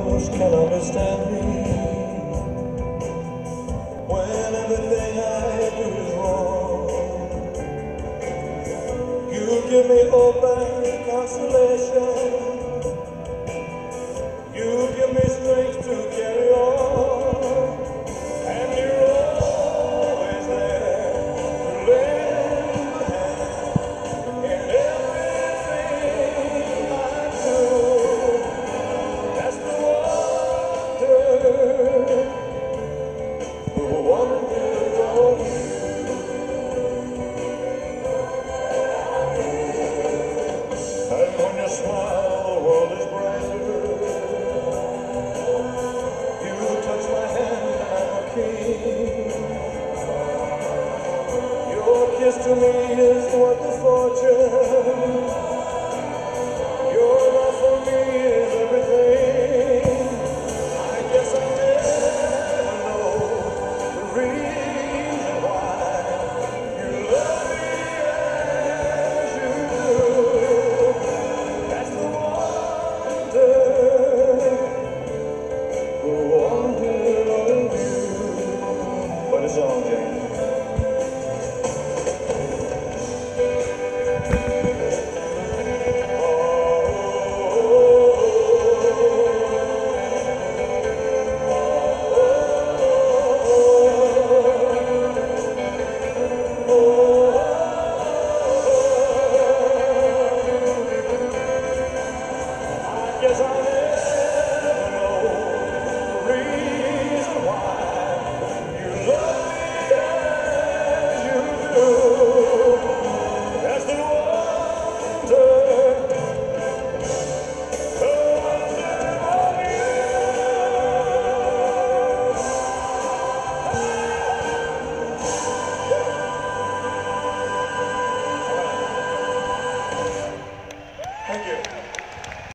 knows can understand me when everything I do is wrong. You give me hope and consolation. You give me strength to carry on. And you're always there to lend a hand in everything I do. That's the wonder of you. And when you smile, the world is brighter. You touch my hand and I'm a king. Your kiss to me